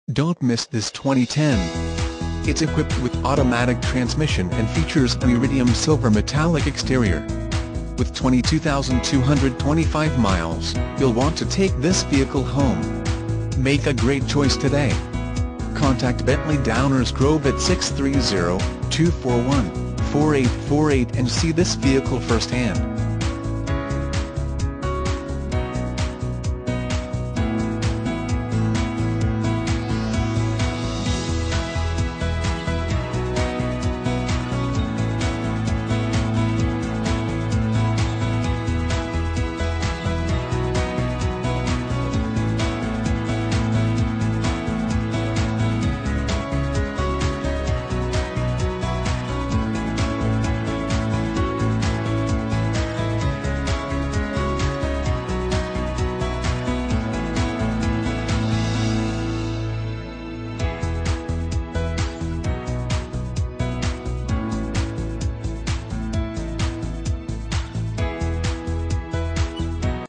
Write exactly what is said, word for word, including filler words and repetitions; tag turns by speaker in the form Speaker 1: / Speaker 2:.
Speaker 1: Don't miss this twenty ten. It's equipped with automatic transmission and features an Iridium Silver Metallic exterior. With twenty-two thousand two hundred twenty-five miles, you'll want to take this vehicle home. Make a great choice today. Contact Bentley Downers Grove at six three zero, two four one, four eight four eight and see this vehicle firsthand.